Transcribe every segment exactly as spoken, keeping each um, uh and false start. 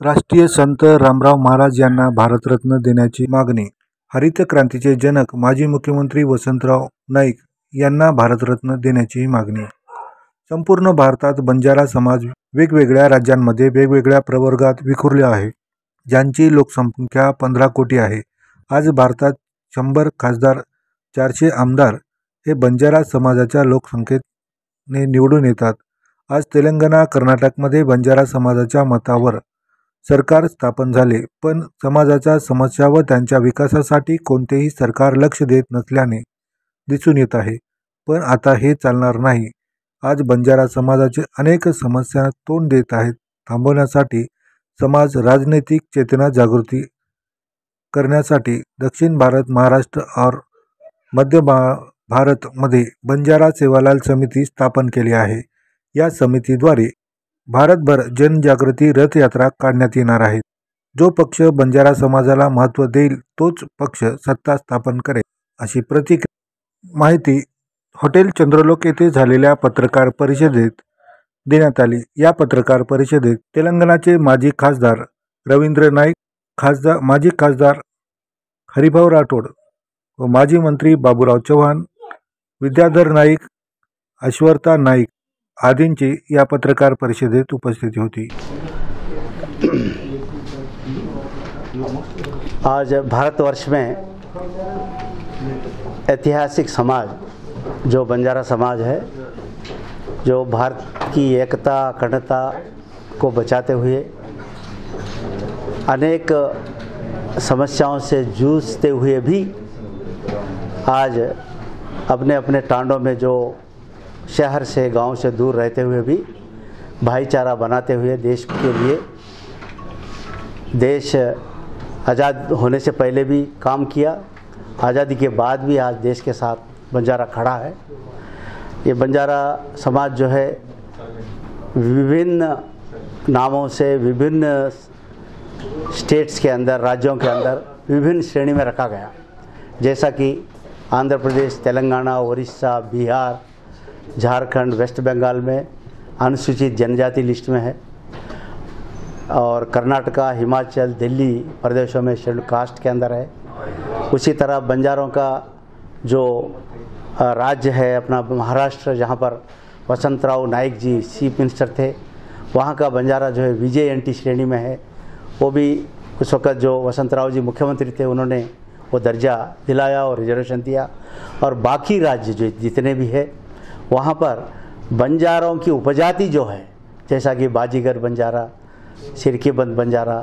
राष्ट्रीय संत रामराव महाराज यांना भारतरत्न देण्याची मागणी. हरित क्रांतीचे जनक माजी मुख्यमंत्री वसंतराव नाईक यांना भारतरत्न देण्याची मागणी. संपूर्ण भारतात बंजारा समाज वेगवेगळ्या राज्यांमध्ये वेगवेगळ्या प्रवर्गात विखुरले आहे, ज्यांची लोकसंख्या पंधरा कोटी आहे. आज भारतात शंभर खासदार, चारशे आमदार हे बंजारा समाजाच्या लोकसंख्येने निवडून येतात. आज तेलंगणा, कर्नाटकमध्ये बंजारा समाजाच्या मतावर सरकार स्थापन झाले, पण समाजाच्या समस्या व त्यांच्या विकासासाठी कोणतेही सरकार लक्ष देत नसल्याने दिसून येत आहे. पण आता हे चालणार नाही. आज बंजारा समाजाचे अनेक समस्या तोंड देत आहेत. थांबवण्यासाठी समाज राजनैतिक चेतना जागृती करण्यासाठी दक्षिण भारत, महाराष्ट्र और मध्य भारत मध्ये बंजारा सेवालाल समिती स्थापन केली आहे. या समितीद्वारे भारतभर जनजागृती रथयात्रा काढण्यात येणार आहे. जो पक्ष बंजारा समाजाला महत्त्व देईल तोच पक्ष सत्ता स्थापन करेल, अशी प्रतिक्रिया माहिती हॉटेल चंद्रलोक येथे झालेल्या पत्रकार परिषदेत देण्यात आली. या पत्रकार परिषदेत तेलंगणाचे माजी खासदार रवींद्र नाईक, खासदार माजी खासदार हरिभाऊ राठोड व माजी मंत्री बाबूराव चव्हाण, विद्याधर नाईक, ऐश्वर्ता नाईक आदींची या पत्रकार परिषदेत उपस्थिती होती. आज भारतवर्ष में ऐतिहासिक समाज जो बंजारा समाज है, जो भारत की एकता अखंडता को बचाते हुए अनेक समस्याओं से जूझते हुए भी आज अपने अपने टांडों में, जो शहर से गांव से दूर रहते हुए भी भाईचारा बनाते हुए देश के लिए, देश आज़ाद होने से पहले भी काम किया, आज़ादी के बाद भी आज देश के साथ बंजारा खड़ा है. ये बंजारा समाज जो है विभिन्न नामों से विभिन्न स्टेट्स के अंदर, राज्यों के अंदर विभिन्न श्रेणी में रखा गया. जैसा कि आंध्र प्रदेश, तेलंगाना, उड़ीसा, बिहार, झारखंड, वेस्ट बंगाल में अनुसूचित जनजाति लिस्ट में है, और कर्नाटका, हिमाचल, दिल्ली प्रदेशों में शेड्यूल कास्ट के अंदर है. उसी तरह बंजारों का जो राज्य है अपना महाराष्ट्र, जहाँ पर वसंतराव नाईक जी चीफ मिनिस्टर थे, वहाँ का बंजारा जो है विजय एन टी श्रेणी में है. वो भी उस वक़्त जो वसंतराव जी मुख्यमंत्री थे उन्होंने वो दर्जा दिलाया और रिजर्वेशन दिया. और बाकी राज्य जो जितने भी है वहाँ पर बंजारों की उपजाति जो है, जैसा कि बाजीगर बंजारा, सिरकीबंद बंजारा,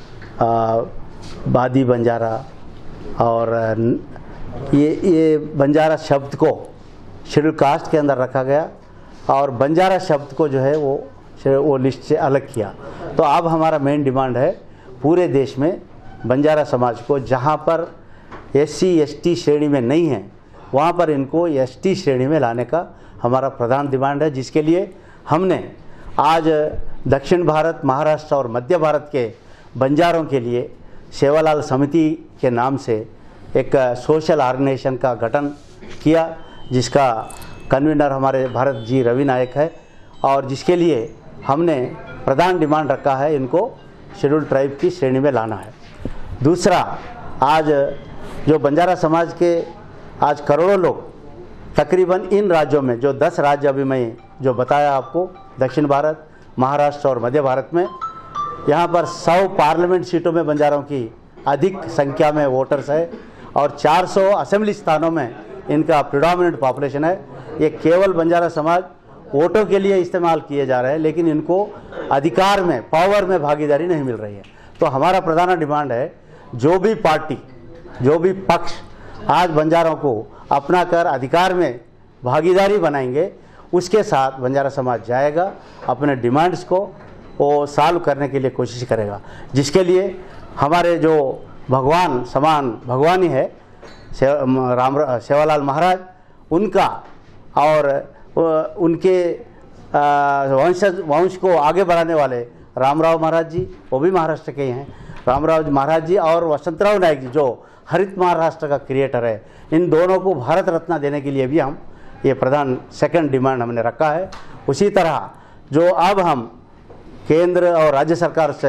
बादी बंजारा, और ये ये बंजारा शब्द को शेड्यूल कास्ट के अंदर रखा गया और बंजारा शब्द को जो है वो वो लिस्ट से अलग किया. तो अब हमारा मेन डिमांड है पूरे देश में बंजारा समाज को, जहाँ पर एस सी एस टी श्रेणी में नहीं है वहाँ पर इनको एस टी श्रेणी में लाने का हमारा प्रधान डिमांड है, जिसके लिए हमने आज दक्षिण भारत, महाराष्ट्र और मध्य भारत के बंजारों के लिए सेवालाल समिति के नाम से एक सोशल ऑर्गेनाइजेशन का गठन किया, जिसका कन्वीनर हमारे भारत जी रवि नायक है, और जिसके लिए हमने प्रधान डिमांड रखा है इनको शेड्यूल ट्राइब की श्रेणी में लाना है. दूसरा, आज जो बंजारा समाज के आज करोड़ों लोग तकरीबन इन राज्यों में, जो दस राज्य अभी मैं जो बताया आपको, दक्षिण भारत, महाराष्ट्र और मध्य भारत में, यहाँ पर सौ पार्लियामेंट सीटों में बंजारों की अधिक संख्या में वोटर्स है और चार सौ असेंबली स्थानों में इनका प्रिडोमिनेंट पॉपुलेशन है. ये केवल बंजारा समाज वोटों के लिए इस्तेमाल किए जा रहे हैं, लेकिन इनको अधिकार में, पावर में भागीदारी नहीं मिल रही है. तो हमारा प्रधान डिमांड है जो भी पार्टी, जो भी पक्ष आज बंजारों को अपना कर अधिकार में भागीदारी बनाएंगे, उसके साथ बंजारा समाज जाएगा, अपने डिमांड्स को वो सॉल्व करने के लिए कोशिश करेगा, जिसके लिए हमारे जो भगवान समान भगवान ही है से, राम सेवालाल महाराज, उनका और उनके वंशज वंश को आगे बढ़ाने वाले रामराव महाराज जी, वो भी महाराष्ट्र के ही हैं, रामराव महाराज जी, और वसंतराव नाईक जी जो हरित महाराष्ट्र का क्रिएटर है, इन दोनों को भारत रत्न देने के लिए भी हम ये प्रधान सेकंड डिमांड हमने रखा है. उसी तरह जो अब हम केंद्र और राज्य सरकार से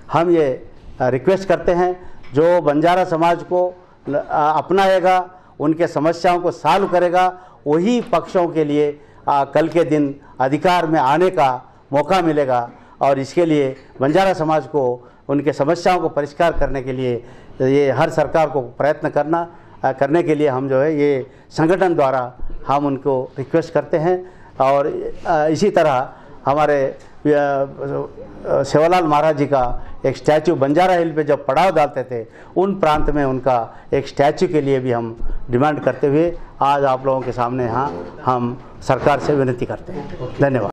हम ये रिक्वेस्ट करते हैं, जो बंजारा समाज को अपनाएगा, उनके समस्याओं को सॉल्व करेगा, वही पक्षों के लिए आ, कल के दिन अधिकार में आने का मौका मिलेगा। और इसके लिए बंजारा समाज को उनके समस्याओं को परिष्कार करने के लिए ये हर सरकार को प्रयत्न करना आ, करने के लिए हम जो है ये संगठन द्वारा हम उनको रिक्वेस्ट करते हैं। और आ, इसी तरह हमारे सेवालाल महाराज जी का एक स्टैचू बंजारा हिल पे जब पड़ाव डालते थे, उन प्रांत में उनका एक स्टैचू के लिए भी हम डिमांड करते हुए आज आप लोगों के सामने यहाँ हम सरकार से विनती करते हैं। धन्यवाद।